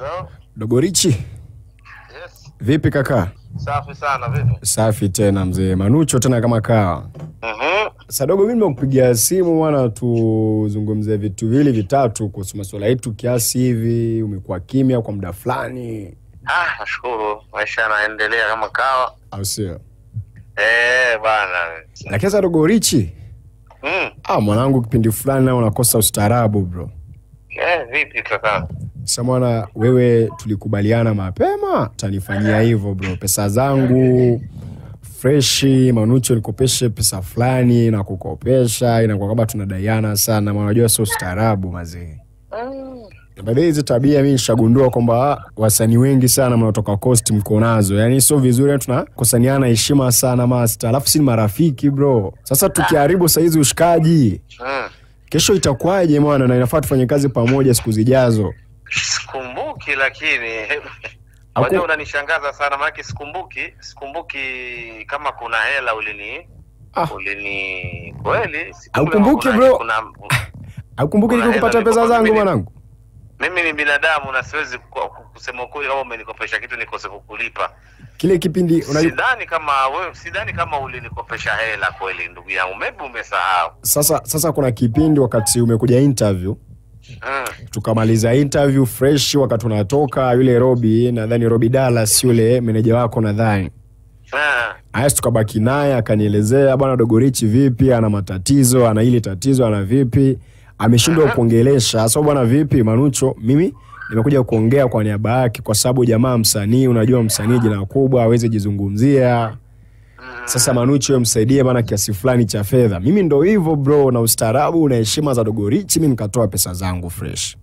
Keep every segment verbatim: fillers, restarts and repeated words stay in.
Hello? Dogo Richi. Yes. Vipi kaka? Safi sana, vipi? Safi tena mzee. Manucho tena kama kawa. Mhm. Sasa dogo, mimi nimekupigia simu bwana tuzungumzie vitu vile vitatu kuhusu masuala yetu kiasi hivi. Umekuwa kimya kwa muda fulani. Ah, nashukuru. Maisha yanaendelea kama kawa. Au sio? Eh, bana. Lakini sasa Dogo Richi. Mm. Ah, mwanangu kipindi fulani na unakosa ustaarabu bro. Eh, vipi kaka? Sasa mwana wewe tulikubaliana mapema utanifanyia hivyo bro. Pesa zangu fresh, Manucho nikopeshe pesa fulani na kukopesha, inakuwa kama tunadaiana sana, maana unajua sio ustaarabu mazee. Mm. Baadaye hizo tabia mimi nishagundua kwamba wasanii wengi sana mnatoka Coast mko nazo. Yaani sio vizuri, tunakosaniana heshima sana master. Alafu si marafiki bro. Sasa tukiharibu saa hizi ushikaji, Mm. kesho itakuwaje mwana, na inafaa tufanye kazi pamoja siku zijazo. Sikumbuki lakini unajua unanishangaza sana maana sikumbuki, sikumbuki kama kuna hela ulini Ah. ulini kweli Haukumbuki bro? Kuna Haukumbuki nikupata pesa zangu mwanangu? Mimi ni binadamu na siwezi kusema kweli kama umenikopesha kitu nikose kukulipa. Kile kipindi unajua sidhani kama wewe sidhani kama ulinikopesha hela kweli ndugu yangu. Maybe umesahau. Sasa sasa kuna kipindi wakati umekuja interview. Mm. Tukamaliza interview fresh, wakati tunatoka yule Robi, nadhani Robi Dallas yule meneja wako nadhani. Ah. Haya tukabaki naye akanielezea bwana Dogo Richi vipi, ana matatizo, ana ile tatizo, ana vipi, ameshindwa kuongelesha. Sasa bwana vipi Manucho, mimi nimekuja kuongea kwa niaba yake kwa sababu jamaa msanii, unajua msanii jina kubwa hawezi jizungumzia. Sasa Manucho msaidie bana kiasi fulani cha fedha. Mimi ndo hivyo bro, na ustaarabu na heshima za Dogo Richi, mimi nikatoa pesa zangu fresh.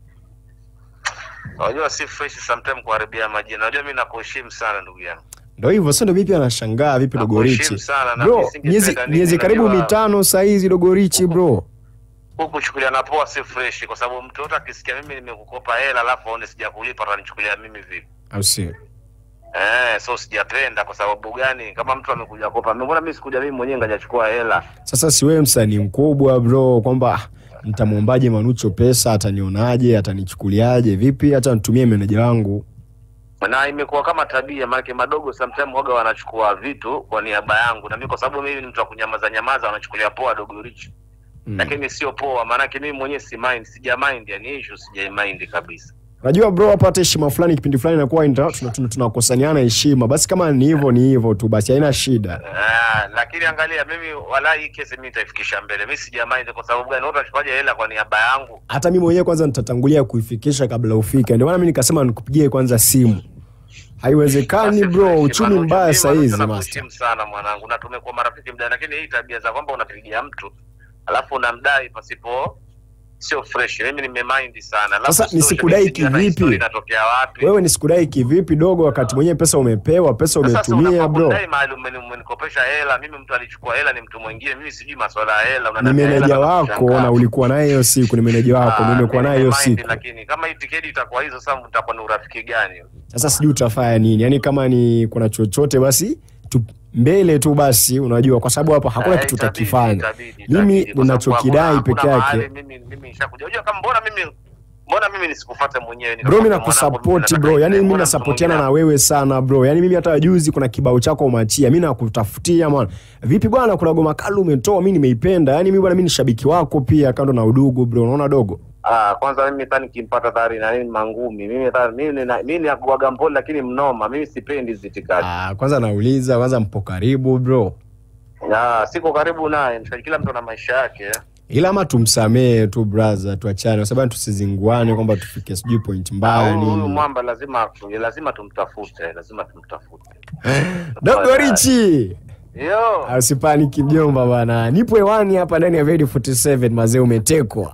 Unajua si fresh sometimes kuharibia majina. Unajua mimi nakuheshimu sana ndugu yangu. Ndio hivyo, sasa ndio vipi anashangaa vipi Dogo Richi. Bro, miezi miezi karibu mitano saa hizi Dogo Richi bro. Huko chukulia na poa si fresh kwa sababu mtu yote akisikia mimi nimekukopa hela alafu aone sijakulipa atanichukulia mimi vipi? Au sio? Eh, so sijapenda kwa sababu gani? Kama mtu amekuja kopa, mbona mimi sikuja mimi mwenyewe ngajachukua hela? Sasa si wewe msanii mkubwa bro, kwamba nitamwombaje Manucho pesa, atanionaje, atanichukuliaje vipi, hata nitumie meneja wangu. Na imekuwa kama tabia maana madogo sometimes waga wanachukua vitu kwa niaba yangu, na mimi kwa sababu mimi ni mtu wa kunyamaza nyamaza wanachukulia poa Dogo Richi. Mm. Lakini sio poa maana mimi mwenyewe si mind, sija mind, yani issue sija mind kabisa. Unajua bro, apate heshima fulani kipindi fulani inakuwa tunakosaniana heshima. Basi kama ni hivyo ni hivyo tu, basi haina shida. Ah, lakini angalia mimi wala hii kesi mimi nitaifikisha mbele. Mimi sija mind kwa sababu gani? Watu wachukuaje hela kwa niaba yangu? Hata mimi mwenyewe kwanza nitatangulia kuifikisha kabla ufike. Ndio maana mimi nikasema nikupigie kwanza simu. Haiwezekani bro, uchumi mbaya saa hizi master. Mimi sana mwanangu, na tumekuwa marafiki muda, lakini hii tabia za kwamba unapigia mtu alafu unamdai pasipo sio fresh. Mimi nimemind sana. Sasa nisikudai kivipi? Inatokea wapi? Wewe nisikudai kivipi dogo wakati mwenyewe pesa umepewa, pesa umetumia bro? Sasa maalum umenikopesha hela, mimi mtu alichukua hela ni mtu mwingine, mimi sijui masuala ya hela. Unaniambia ni meneja wako na ulikuwa naye hiyo siku, ni meneja wako, mimi nimekuwa naye hiyo siku. Lakini kama hii tiketi itakuwa hizo sasa mtakuwa ni urafiki gani? Sasa sijui utafanya nini. Yaani kama ni kuna chochote basi tu mbele tu basi, unajua kwa sababu hapa hakuna kitu utakifanya. Mimi ninachokidai peke yake. Mimi mimi nishakuja. Unajua kama mbona mimi mbona mimi nisikufuate mwenyewe? Bro, mimi nakusupport bro. Yaani mimi nasupportiana na wewe sana bro. Yaani mimi hata juzi kuna kibao chako umeachia, mimi nakutafutia bwana. Vipi bwana, kuna goma kali umetoa, mimi nimeipenda. Yaani mimi bwana, mimi ni shabiki wako pia kando na udugu bro. Unaona dogo? Ah, kwanza mimi tani kimpata tayari na nini mangumi. Mimi tayari mimi na mimi ni akuaga mpole lakini mnoma. Mimi sipendi zitikadi. Ah, kwanza nauliza, kwanza mpo karibu bro? Ah, siko karibu naye. Kila mtu na maisha yake. Ila ama tumsamee tu brother, tuachane kwa sababu tusizinguane kwamba tufike sijui point mbaya nini. Huyu mwamba lazima lazima tumtafute, lazima tumtafute. Dogo Richi. Yo. Usipaniki mjomba bwana. Nipo hewani hapa ndani ya Radio forty seven, mazee umetekwa.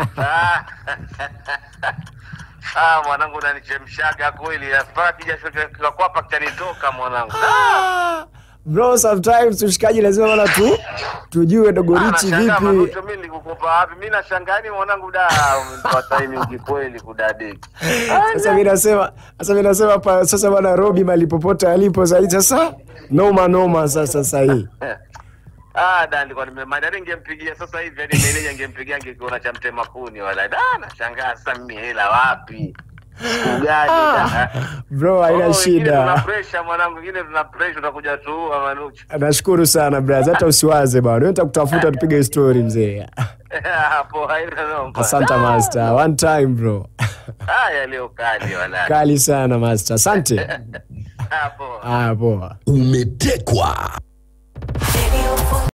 Ah, mwanangu unanichemshaga kweli. Afaki jasho kwa hapa kitanitoka mwanangu. Bro, sometimes ushikaji lazima bwana tu tujue Dogo Richi vipi. Mimi nilikukopa wapi? Mimi nashangaa mwanangu da umempata timing kweli kudadeki. Sasa mimi nasema, sasa mimi nasema pa sasa bwana Robi malipopote alipo zaidi sasa noma noma sasa sasa hii. Ah, da nilikuwa nimemada ningempigia sasa hivi, yani meneja ningempigia angekiona cha mtema kuni wala. Da nashangaa sasa mimi hela wapi? Ugani da. Bro, haina Oh, shida. Tuna pressure mwanangu, wengine tuna pressure utakuja tuua Manucho. Nashukuru sana brother. Hata usiwaze bwana. Wewe nitakutafuta tupige story mzee. Hapo haina noma. Asante master. One time bro. Haya leo kali wala. Kali sana master. Asante. Hapo. Ah, poa. Umetekwa.